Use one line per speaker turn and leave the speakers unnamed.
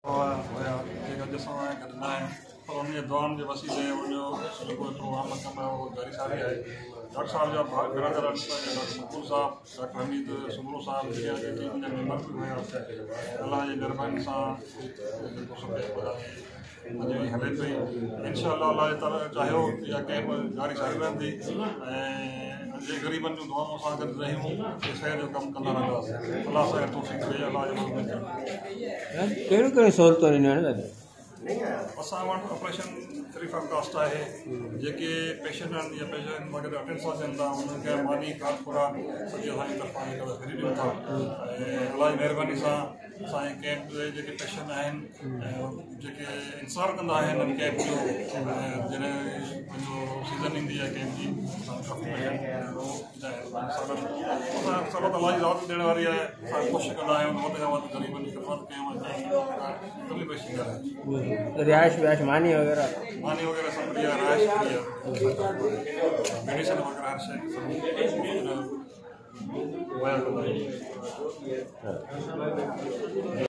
हुया जेका ॾिसण आया गॾंदा आहिनि पर उन जे दौरान जे वसीले उनजो जेको हिकिड़ो आम कमु आहे उहो जारी सारी आहे। डॉक्टर साहब जा घर घर डॉक्टर मकबूल साहब, डॉक्टर हमीद सुमरो साहब जेके अॻे टीम जा मेंबर बि हुया, अलाह जी महिरबानी सां जेको मज़े हले पई। इंशाअल्लाह अलाह ताला चाहियो इहा कैम्प जारी सारी रहंदी ऐं जे ग़रीबनि जूं दुआऊं सां गॾु रहियूं शहर जो कमु कंदा रहंदासीं। अलाह असांखे तौफ़ीक़ ॾे, अलाह जो
कहिड़ियूं कहिड़ियूं सहूलियतूं ॾिनियूं आहिनि दादा?
असां वटि ऑपरेशन फ्री फ्रॉम कॉस्ट आहे। जेके पेशेंट आहिनि या पेशेंट वग़ैरह अटेंड सां थियनि था उन्हनि खे मानी खाद खुराक सॼी असांजी तरफ़ां जेका फ्री ॾियूं था ऐं अलाह जी महिरबानी सां असांजे कैम्प जे जेके पेशेंट आहिनि जेके इंतज़ारु कंदा आहिनि हिन कैम्प जो जॾहिं पंहिंजो सीज़न ईंदी आहे कैम्प जी काफ़ी पेशेंट असां सबक़ अलाह जी राहत ॾियण वारी आहे। असां कोशिशि कंदा आहियूं वधि खां वधि ग़रीबनि जी ख़िदमत कयूं ऐं कमी पेशी करायूं।
रिहाइश विहाइश मानी वग़ैरह
सब बढ़िया, राइश बढ़िया, मेडिसिन वगैरह हर शइ मुहैया कंदा आहियूं।